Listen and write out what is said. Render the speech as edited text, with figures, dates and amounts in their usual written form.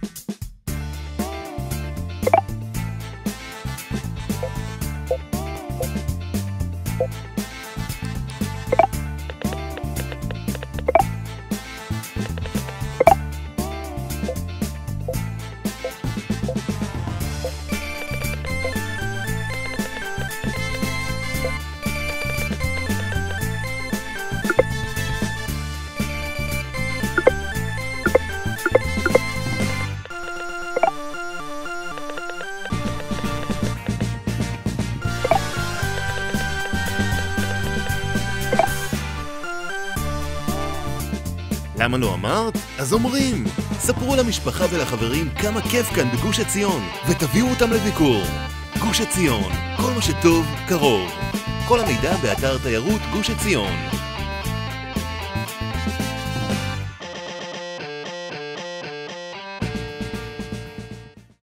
למה לא אמרת? אז אומרים! ספרו למשפחה ולחברים כמה כיף כאן בגוש עציון, ותביאו אותם לביקור. גוש עציון, כל מה שטוב, קרוב. כל המידע באתר תיירות גוש עציון.